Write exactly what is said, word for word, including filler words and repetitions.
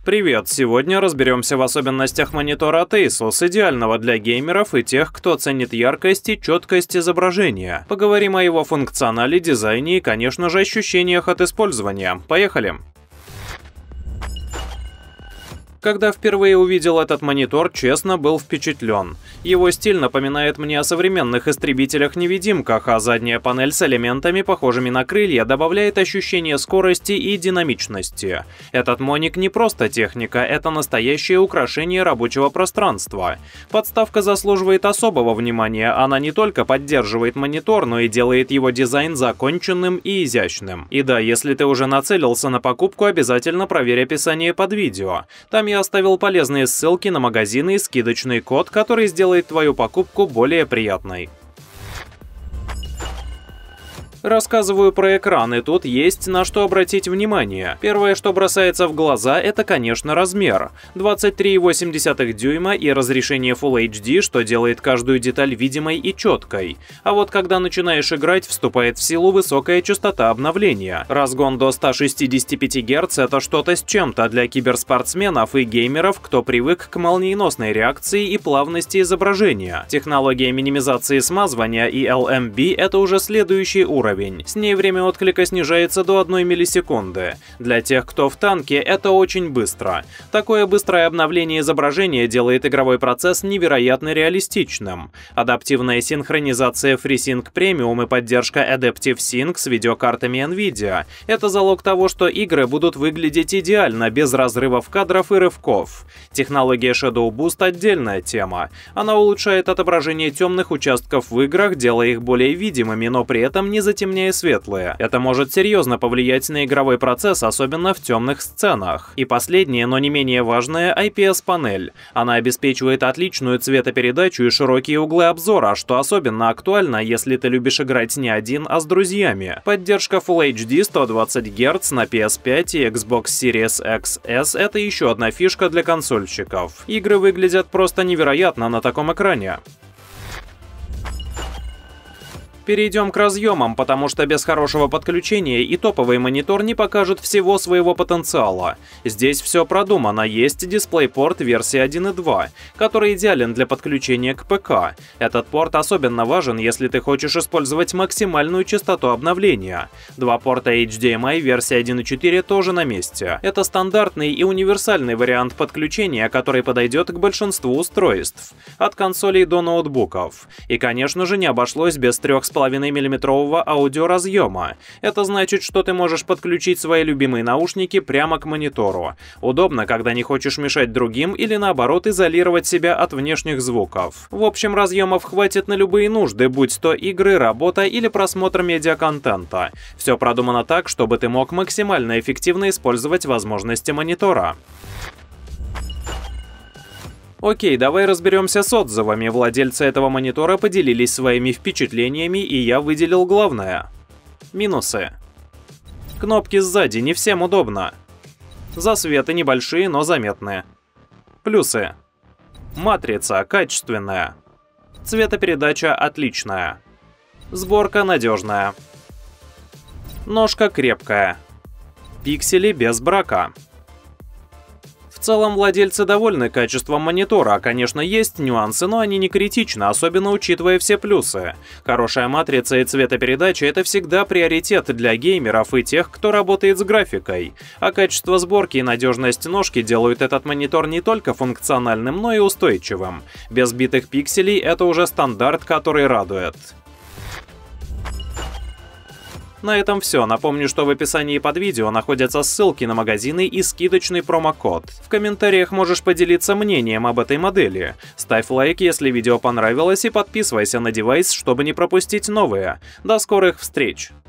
Привет! Сегодня разберемся в особенностях монитора Asus, идеального для геймеров и тех, кто ценит яркость и четкость изображения. Поговорим о его функционале, дизайне и, конечно же, ощущениях от использования. Поехали! Когда впервые увидел этот монитор, честно, был впечатлен. Его стиль напоминает мне о современных истребителях-невидимках, а задняя панель с элементами, похожими на крылья, добавляет ощущение скорости и динамичности. Этот моник не просто техника, это настоящее украшение рабочего пространства. Подставка заслуживает особого внимания, она не только поддерживает монитор, но и делает его дизайн законченным и изящным. И да, если ты уже нацелился на покупку, обязательно проверь описание под видео. Там я оставил полезные ссылки на магазины и скидочный код, который сделает твою покупку более приятной. Рассказываю про экран, и тут есть на что обратить внимание. Первое, что бросается в глаза, это, конечно, размер. двадцать три и восемь десятых дюйма и разрешение Full эйч ди, что делает каждую деталь видимой и четкой. А вот когда начинаешь играть, вступает в силу высокая частота обновления. Разгон до ста шестидесяти пяти герц — это что-то с чем-то для киберспортсменов и геймеров, кто привык к молниеносной реакции и плавности изображения. Технология минимизации смазывания и эл эм би — это уже следующий уровень. С ней время отклика снижается до одной миллисекунды. Для тех, кто в танке, это очень быстро. Такое быстрое обновление изображения делает игровой процесс невероятно реалистичным. Адаптивная синхронизация FreeSync Premium и поддержка Adaptive Sync с видеокартами NVIDIA — это залог того, что игры будут выглядеть идеально, без разрывов кадров и рывков. Технология Shadow Boost — отдельная тема. Она улучшает отображение темных участков в играх, делая их более видимыми, но при этом не затемняя темнее светлые. Это может серьезно повлиять на игровой процесс, особенно в темных сценах. И последнее, но не менее важное, ай пи эс-панель. Она обеспечивает отличную цветопередачу и широкие углы обзора, что особенно актуально, если ты любишь играть не один, а с друзьями. Поддержка Full эйч ди сто двадцать герц на пи эс пять и Xbox Series икс эс — это еще одна фишка для консольщиков. Игры выглядят просто невероятно на таком экране. Перейдем к разъемам, потому что без хорошего подключения и топовый монитор не покажет всего своего потенциала. Здесь все продумано, есть DisplayPort версии один и два, который идеален для подключения к ПК. Этот порт особенно важен, если ты хочешь использовать максимальную частоту обновления. Два порта эйч ди эм ай версии один и четыре тоже на месте. Это стандартный и универсальный вариант подключения, который подойдет к большинству устройств, от консолей до ноутбуков. И, конечно же, не обошлось без трех с половиной миллиметрового аудиоразъема. Это значит, что ты можешь подключить свои любимые наушники прямо к монитору. Удобно, когда не хочешь мешать другим или наоборот изолировать себя от внешних звуков. В общем, разъемов хватит на любые нужды, будь то игры, работа или просмотр медиаконтента. Все продумано так, чтобы ты мог максимально эффективно использовать возможности монитора. Окей, давай разберемся с отзывами. Владельцы этого монитора поделились своими впечатлениями, и я выделил главное. Минусы. Кнопки сзади, не всем удобно. Засветы небольшие, но заметные. Плюсы. Матрица качественная. Цветопередача отличная. Сборка надежная. Ножка крепкая. Пиксели без брака. В целом владельцы довольны качеством монитора, конечно, есть нюансы, но они не критичны, особенно учитывая все плюсы. Хорошая матрица и цветопередача — это всегда приоритет для геймеров и тех, кто работает с графикой. А качество сборки и надежность ножки делают этот монитор не только функциональным, но и устойчивым. Без битых пикселей это уже стандарт, который радует. На этом все. Напомню, что в описании под видео находятся ссылки на магазины и скидочный промокод. В комментариях можешь поделиться мнением об этой модели. Ставь лайк, если видео понравилось, и подписывайся на девайс, чтобы не пропустить новые. До скорых встреч!